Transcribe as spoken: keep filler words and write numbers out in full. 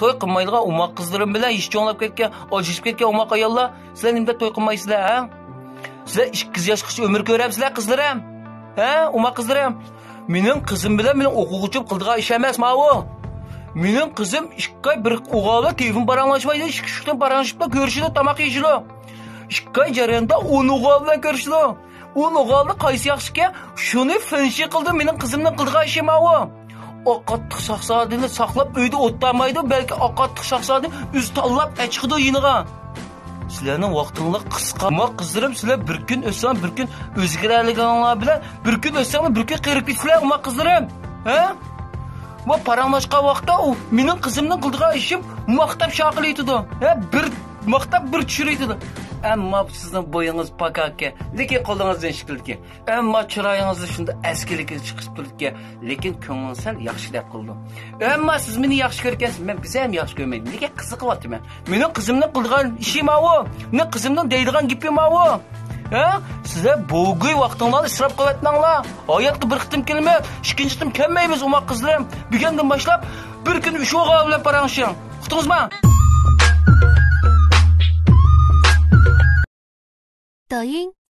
to'y qilmaydigan umoq qizlarim bilan ish cho'nglab ketgan, ojishib ketgan umoq ayollar, sizlar nimda to'y qilmaysizlar, ha? Sizlar ikki yoshgacha umr ko'rapsizlar, qizlarim. Ha, umoq qizlarim. Mening qizim bilan mening o'quvchim qildigan ish emas, ma'vu. Mening qizim ikki bir o'g'li telefon paranglashmaydi, ikki shukdan paranglashib ko'rishdi, tomoq yeyishdi. ikki jarayonda o'n o'g'il bilan ko'rishdi. o'n o'g'ilni qaysi yaxshiki, shuni finshi qildi, mening qizimning qildigan ishi ma'vu. Oqattiq shahzodani saqlab uyda o'tmaydi, balki oqattiq shahzodani o'z tanlab chiqdi yiniga. Sizlarning vaqtingiz qisqa. Ammo qizlarim, sizlar bir kun o'ssan, bir kun o'zgarganliginglar bilan bir kun o'ssangiz, bir kun qirib ketibsizlar, ammo qizlarim. Ha? Bu paranglashgan vaqtda u mening qizimning qildigan ishim maqtab shaqiliydi. Ha, bir maqtab bir tushiriydi. Ammo sizning bo'yingiz pakaka, lekin qo'lingizdan shikilki. Ammo chiroyingizda shunda askilikka chiqib turibdi, lekin ko'nglingiz sal yaxshi deb qildim. Ammo siz meni yaxshi ko'rgansiz, men bizni ham yaxshi ko'rmaydim. Lekin qiziqyapman. Mening qizimning qilgan ishim ma'vu, mening qizimning deydigan gapi ma'vu. Ha? Sizlar bo'g'uy vaqtingizni isrof qilyapsizlar. Oyatga bir qitim kelmay, ikkinchi qitim kelmaymiz, umoq qizlarim. Bugundan boshlab bir kun uch o'g'il bilan paranglashing. Uqdingizmi? 抖音